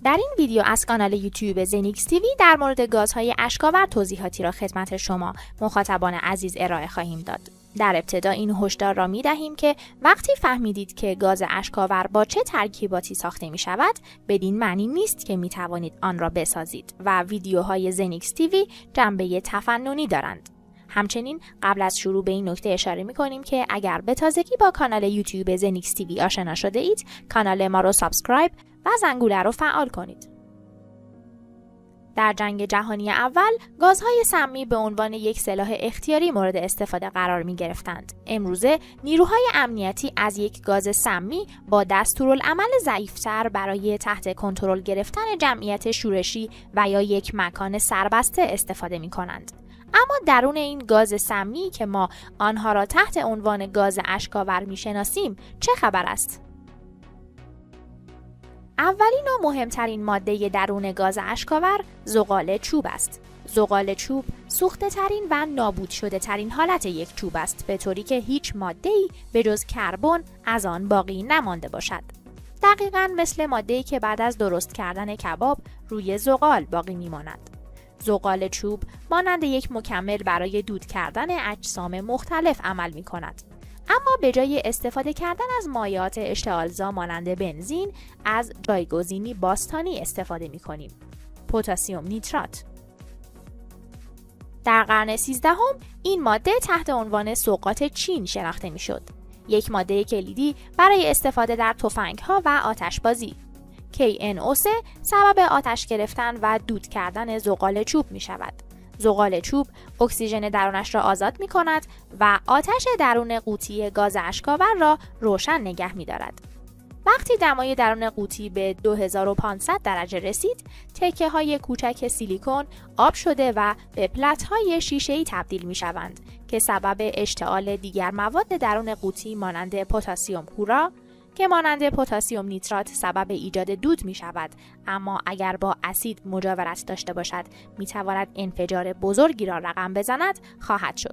در این ویدیو از کانال یوتیوب زنیکس تیوی در مورد گازهای اشک‌آور توضیحاتی را خدمت شما مخاطبان عزیز ارائه خواهیم داد. در ابتدا این هشدار را می دهیم که وقتی فهمیدید که گاز اشک‌آور با چه ترکیباتی ساخته می شود، بدین معنی نیست که می توانید آن را بسازید و ویدیوهای زنیکس تیوی جنبه تفننی دارند. همچنین قبل از شروع به این نکته اشاره می کنیم که اگر به تازگی با کانال یوتیوب زنیکس تیوی آشنا شده اید، کانال ما را سابسکرایب و زنگوله را فعال کنید. در جنگ جهانی اول، گازهای سمی به عنوان یک سلاح اختیاری مورد استفاده قرار می گرفتند. امروزه نیروهای امنیتی از یک گاز سمی با دستورالعمل ضعیف‌تر برای تحت کنترل گرفتن جمعیت شورشی و یا یک مکان سربسته استفاده می کنند. اما درون این گاز سمی که ما آنها را تحت عنوان گاز اشک‌آور می شناسیم، چه خبر است؟ اولین و مهمترین ماده درون گاز اشک‌آور زغال چوب است. زغال چوب سوخته ترین و نابود شده ترین حالت یک چوب است، به طوری که هیچ ماده‌ای به جز کربن از آن باقی نمانده باشد. دقیقاً مثل ماده‌ای که بعد از درست کردن کباب روی زغال باقی می‌ماند. زغال چوب مانند یک مکمل برای دود کردن اجسام مختلف عمل می‌کند. اما به جای استفاده کردن از مایعات اشتعال‌زا مانند بنزین، از جایگزینی باستانی استفاده می‌کنیم: پتاسیم نیترات. در قرن 13 این ماده تحت عنوان سوغات چین شناخته می‌شد. یک ماده کلیدی برای استفاده در تفنگ‌ها و آتشبازی. KNO3 سبب آتش گرفتن و دود کردن زغال چوب می‌شود. زغال چوب اکسیژن درونش را آزاد می کند و آتش درون قوطی گاز اشک‌آور را روشن نگه می دارد. وقتی دمای درون قوطی به 2500 درجه رسید، تکه های کوچک سیلیکون آب شده و به پلت های شیشه‌ای تبدیل می شوند که سبب اشتعال دیگر مواد درون قوطی مانند پتاسیم هورا که مانند پتاسیم نیترات سبب ایجاد دود می شود، اما اگر با اسید مجاورت داشته باشد می تواند انفجار بزرگی را رقم بزند خواهد شد.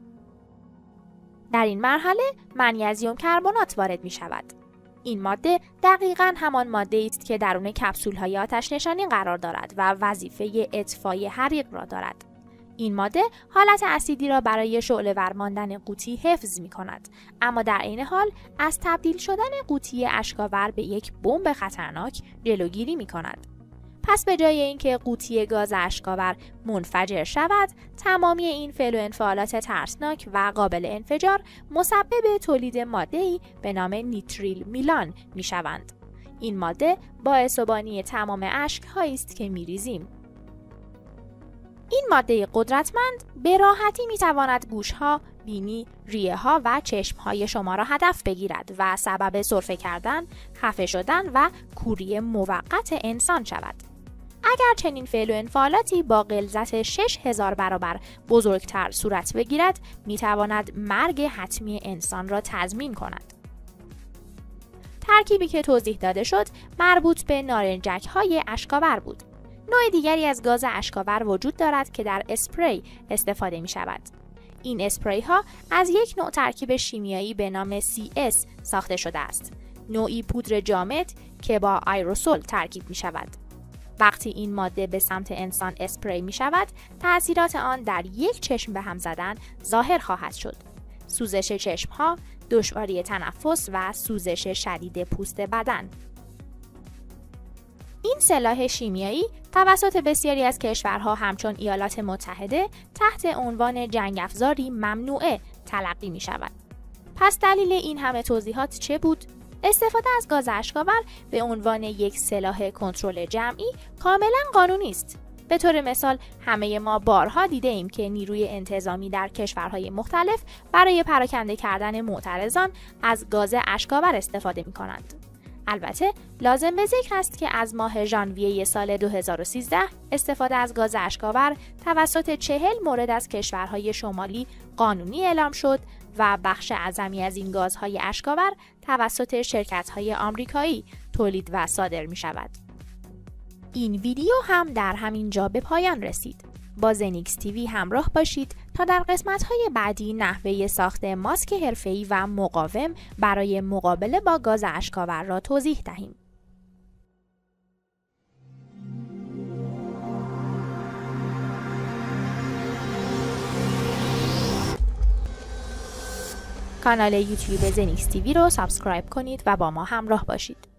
در این مرحله منیزیم کربنات وارد می شود. این ماده دقیقاً همان ماده است که درون کپسول های آتش نشانی قرار دارد و وظیفه اطفای حریق را دارد. این ماده حالت اسیدی را برای شعله‌ور ماندن قوطی حفظ می کند، اما در عین حال از تبدیل شدن قوطی اشک‌آور به یک بمب خطرناک جلوگیری می کند. پس به جای اینکه قوطی گاز اشک‌آور منفجر شود، تمامی این فعل و انفعالات ترسناک و قابل انفجار مسبب تولید ماده‌ای به نام نیتریل میلان می شوند. این ماده باعث بانی تمام اشک‌هایی است که می ریزیم. این ماده قدرتمند به راحتی می تواند گوشها، بینی، ریه ها و چشم های شما را هدف بگیرد و سبب سرفه کردن، خفه شدن و کوری موقت انسان شود. اگر چنین فعل و انفعالاتی با غلظت 6000 برابر بزرگتر صورت بگیرد، می تواند مرگ حتمی انسان را تضمین کند. ترکیبی که توضیح داده شد مربوط به نارنجک های اشک‌آور بود. نوع دیگری از گاز اشک‌آور وجود دارد که در اسپری استفاده می شود. این اسپری ها از یک نوع ترکیب شیمیایی به نام CS ساخته شده است. نوعی پودر جامد که با آیروسول ترکیب می شود. وقتی این ماده به سمت انسان اسپری می شود، تأثیرات آن در یک چشم به هم زدن ظاهر خواهد شد: سوزش چشم ها، دشواری تنفس و سوزش شدید پوست بدن. این سلاح شیمیایی توسط بسیاری از کشورها همچون ایالات متحده تحت عنوان جنگ افزاری ممنوعه تلقی می شود. پس دلیل این همه توضیحات چه بود؟ استفاده از گاز اشک‌آور به عنوان یک سلاح کنترل جمعی کاملا قانونی است. به طور مثال همه ما بارها دیده ایم که نیروی انتظامی در کشورهای مختلف برای پراکنده کردن معترضان از گاز اشک‌آور استفاده می کنند. البته لازم به ذکر است که از ماه ژانویه سال 2013 استفاده از گاز اشک‌آور توسط 40 مورد از کشورهای شمالی قانونی اعلام شد و بخش اعظمی از این گازهای اشک‌آور توسط شرکت‌های آمریکایی تولید و صادر می شود. این ویدیو هم در همین جا به پایان رسید. با زنیکس تیوی همراه باشید تا در قسمت‌های بعدی نحوه ساخت ماسک حرفه‌ای و مقاوم برای مقابله با گاز اشک‌آور را توضیح دهیم. کانال یوتیوب زنیکس تیوی رو سابسکرایب کنید و با ما همراه باشید.